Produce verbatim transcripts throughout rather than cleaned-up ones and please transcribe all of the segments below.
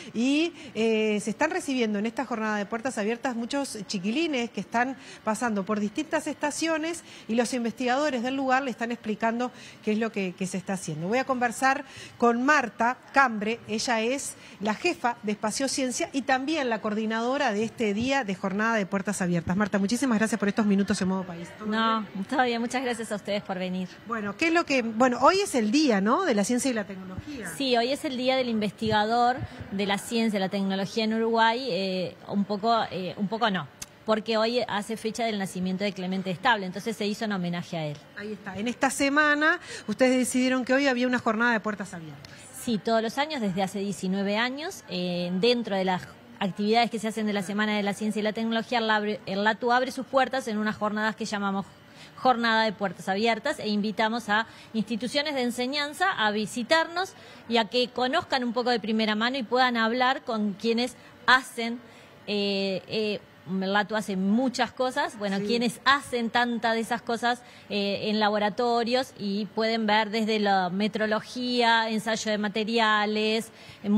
y eh, se están recibiendo en esta jornada de puertas abiertas muchos chiquilines que están pasando por distintas estaciones y los investigadores del lugar le están explicando qué es lo que, que se está haciendo. Voy a conversar con Marta Cambre, ella es la jefa de Espaciociencia y también la coordinadora de este día de jornada de puertas abiertas. Marta, muchísimas gracias por estos minutos en Modo País. No, todo bien, muchas gracias a ustedes por venir. Bueno, ¿qué es lo que...? Bueno, hoy es el día, ¿no?, de la ciencia y la tecnología. Sí, hoy es el día del investigador de la ciencia y la tecnología en Uruguay, eh, un poco, eh, un poco no, porque hoy hace fecha del nacimiento de Clemente Estable, entonces se hizo en homenaje a él. Ahí está. En esta semana ustedes decidieron que hoy había una jornada de puertas abiertas. Sí, todos los años, desde hace diecinueve años, eh, dentro de las actividades que se hacen de la Semana de la Ciencia y la Tecnología, el, abre, el LATU abre sus puertas en unas jornadas que llamamos Jornada de Puertas Abiertas e invitamos a instituciones de enseñanza a visitarnos y a que conozcan un poco de primera mano y puedan hablar con quienes hacen, eh, eh, el LATU hace muchas cosas, bueno, sí. quienes hacen tantas de esas cosas eh, en laboratorios y pueden ver desde la metrología, ensayo de materiales,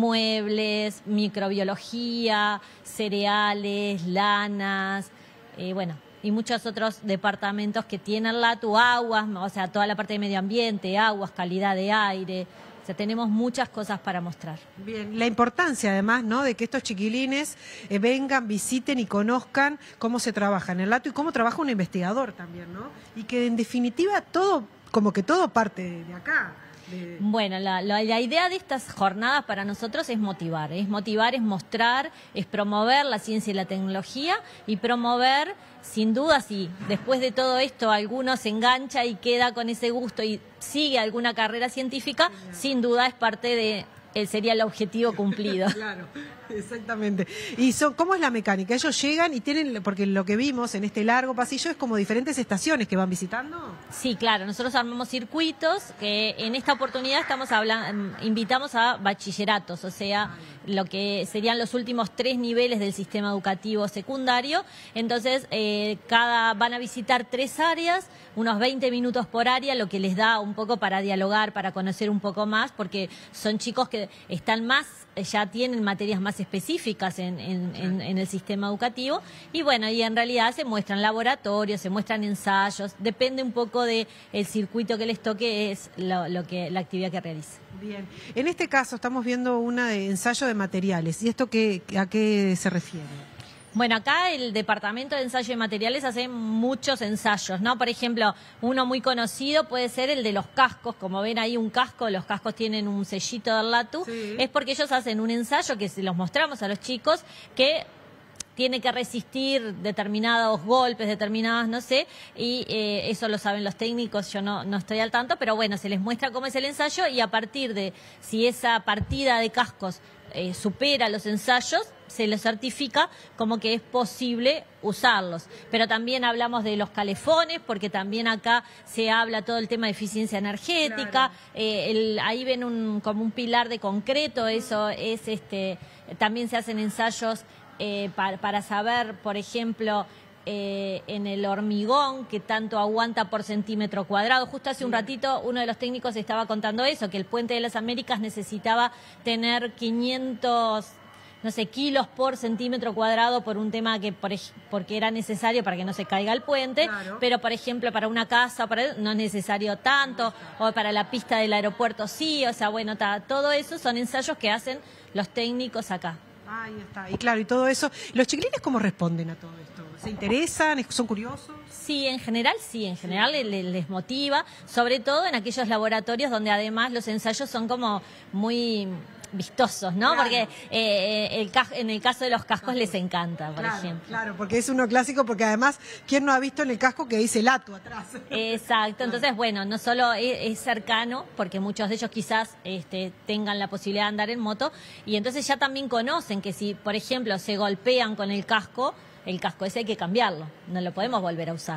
muebles, microbiología, cereales, lanas, eh, bueno, y muchos otros departamentos que tienen LATU, aguas, o sea, toda la parte de medio ambiente, aguas, calidad de aire. O sea, tenemos muchas cosas para mostrar. Bien, la importancia además, ¿no?, de que estos chiquilines eh, vengan, visiten y conozcan cómo se trabaja en el LATU y cómo trabaja un investigador también, ¿no? Y que en definitiva todo, como que todo parte de, de acá. De... Bueno, la, la, la idea de estas jornadas para nosotros es motivar, es motivar, es mostrar, es promover la ciencia y la tecnología y promover, sin duda, si después de todo esto alguno se engancha y queda con ese gusto y sigue alguna carrera científica, sin duda es parte de... Eh, sería el objetivo cumplido. Claro, exactamente. ¿Y son, cómo es la mecánica? Ellos llegan y tienen, porque lo que vimos en este largo pasillo es como diferentes estaciones que van visitando. Sí, claro, nosotros armamos circuitos que en esta oportunidad estamos hablando, invitamos a bachilleratos, o sea, lo que serían los últimos tres niveles del sistema educativo secundario. Entonces, eh, cada van a visitar tres áreas, unos veinte minutos por área, lo que les da un poco para dialogar, para conocer un poco más, porque son chicos que están más, ya tienen materias más específicas en, en, en, en el sistema educativo y bueno, y en realidad se muestran laboratorios, se muestran ensayos, depende un poco del circuito que les toque, es lo, lo que, la actividad que realiza. Bien, en este caso estamos viendo un ensayo de materiales, ¿y esto qué, a qué se refiere? Bueno, acá el Departamento de Ensayo de Materiales hace muchos ensayos, ¿no? Por ejemplo, uno muy conocido puede ser el de los cascos. Como ven ahí un casco, los cascos tienen un sellito del LATU. Sí. Es porque ellos hacen un ensayo que se los mostramos a los chicos que tiene que resistir determinados golpes, determinadas, no sé, y eh, eso lo saben los técnicos, yo no, no estoy al tanto, pero bueno, se les muestra cómo es el ensayo y a partir de si esa partida de cascos eh, supera los ensayos, se los certifica como que es posible usarlos. Pero también hablamos de los calefones, porque también acá se habla todo el tema de eficiencia energética. Claro. Eh, el, ahí ven un, como un pilar de concreto, eso es este. También se hacen ensayos eh, para, para saber, por ejemplo, Eh, en el hormigón, que tanto aguanta por centímetro cuadrado. Justo hace un ratito uno de los técnicos estaba contando eso, que el Puente de las Américas necesitaba tener quinientos, no sé, kilos por centímetro cuadrado por un tema que por, porque era necesario para que no se caiga el puente, claro. Pero por ejemplo para una casa para, no es necesario tanto, o para la pista del aeropuerto sí, o sea, bueno, ta, todo eso son ensayos que hacen los técnicos acá. Ahí está, y claro, y todo eso. ¿Los chiquilines cómo responden a todo esto? ¿Se interesan? ¿Son curiosos? Sí, en general sí, en general sí. les, les motiva, sobre todo en aquellos laboratorios donde además los ensayos son como muy vistosos, ¿no? Claro. Porque eh, el, en el caso de los cascos les encanta, por claro, ejemplo. Claro, porque es uno clásico, porque además, ¿quién no ha visto en el casco que dice LATU atrás? Exacto, entonces, bueno, no solo es, es cercano, porque muchos de ellos quizás este, tengan la posibilidad de andar en moto, y entonces ya también conocen que si, por ejemplo, se golpean con el casco, el casco ese hay que cambiarlo, no lo podemos volver a usar.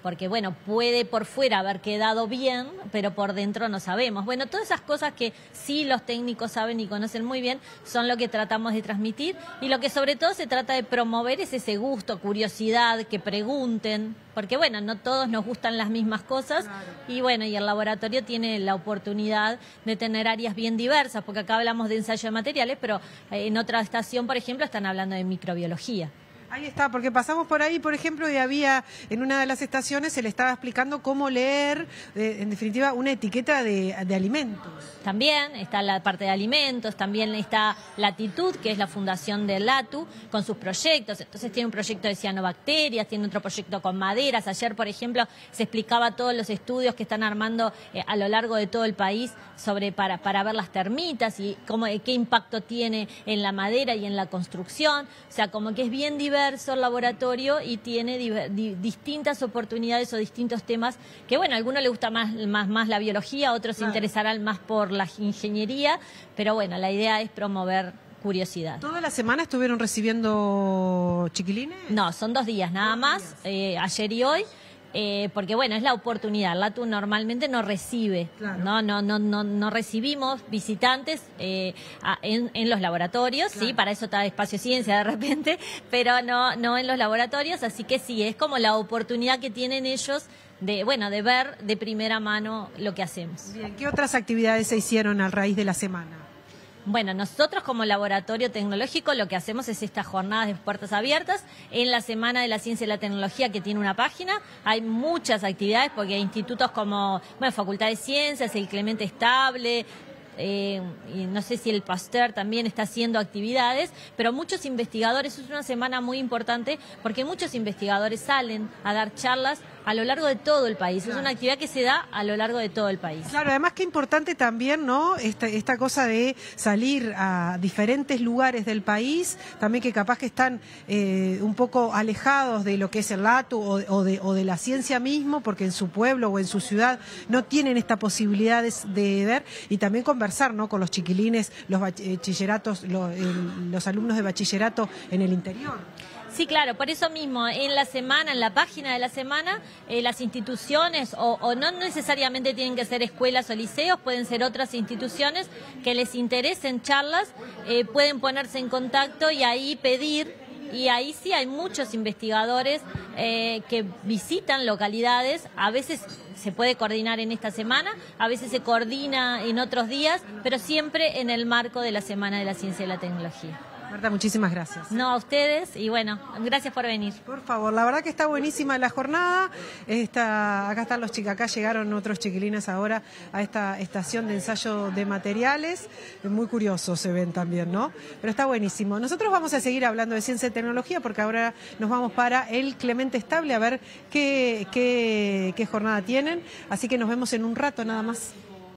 porque bueno, puede por fuera haber quedado bien, pero por dentro no sabemos. Bueno, todas esas cosas que sí los técnicos saben y conocen muy bien son lo que tratamos de transmitir, y lo que sobre todo se trata de promover es ese gusto, curiosidad, que pregunten, porque bueno, no todos nos gustan las mismas cosas. Claro. Y bueno, y el laboratorio tiene la oportunidad de tener áreas bien diversas, porque acá hablamos de ensayo de materiales, pero en otra estación, por ejemplo, están hablando de microbiología. Ahí está, porque pasamos por ahí, por ejemplo, y había, en una de las estaciones se le estaba explicando cómo leer, eh, en definitiva, una etiqueta de, de alimentos. También está la parte de alimentos, también está Latitud, que es la fundación de LATU, con sus proyectos. Entonces tiene un proyecto de cianobacterias, tiene otro proyecto con maderas. Ayer, por ejemplo, se explicaba todos los estudios que están armando eh, a lo largo de todo el país sobre para, para ver las termitas y cómo, qué impacto tiene en la madera y en la construcción. O sea, como que es bien diverso el laboratorio y tiene di distintas oportunidades o distintos temas que, bueno, a algunos les gusta más, más, más la biología, a otros se claro. interesarán más por la ingeniería, pero bueno, la idea es promover curiosidad. ¿Toda la semana estuvieron recibiendo chiquilines? No, son dos días nada más, eh, ayer y hoy. Eh, porque bueno, es la oportunidad. LATU normalmente no recibe, claro. no, no, no, no, no recibimos visitantes eh, a, en, en los laboratorios, claro. sí, para eso está Espacio Ciencia de repente, pero no, no en los laboratorios, así que sí, es como la oportunidad que tienen ellos de, bueno, de ver de primera mano lo que hacemos. Bien, ¿qué otras actividades se hicieron a raíz de la semana? Bueno, nosotros como laboratorio tecnológico lo que hacemos es estas jornadas de puertas abiertas. En la Semana de la Ciencia y la Tecnología, que tiene una página, hay muchas actividades porque hay institutos como, bueno, Facultad de Ciencias, el Clemente Estable, eh, y no sé si el Pasteur también está haciendo actividades, pero muchos investigadores, es una semana muy importante porque muchos investigadores salen a dar charlas a lo largo de todo el país. Claro. Es una actividad que se da a lo largo de todo el país. Claro, además que importante también, ¿no? Esta, esta cosa de salir a diferentes lugares del país, también que capaz que están eh, un poco alejados de lo que es el LATU o, o, de, o de la ciencia mismo, porque en su pueblo o en su ciudad no tienen esta posibilidad de, de ver, y también conversar, ¿no? Con los chiquilines, los bachilleratos, los, el, los alumnos de bachillerato en el interior. Sí, claro, por eso mismo, en la semana, en la página de la semana, eh, las instituciones, o, o no necesariamente tienen que ser escuelas o liceos, pueden ser otras instituciones que les interesen charlas, eh, pueden ponerse en contacto y ahí pedir, y ahí sí hay muchos investigadores eh, que visitan localidades, a veces se puede coordinar en esta semana, a veces se coordina en otros días, pero siempre en el marco de la Semana de la Ciencia y la Tecnología. Marta, muchísimas gracias. No, a ustedes, y bueno, gracias por venir. Por favor, la verdad que está buenísima la jornada. Está, acá están los chicos, acá llegaron otros chiquilines ahora a esta estación de ensayo de materiales. Muy curiosos se ven también, ¿no? Pero está buenísimo. Nosotros vamos a seguir hablando de ciencia y tecnología porque ahora nos vamos para el Clemente Estable a ver qué, qué, qué jornada tienen. Así que nos vemos en un rato nada más.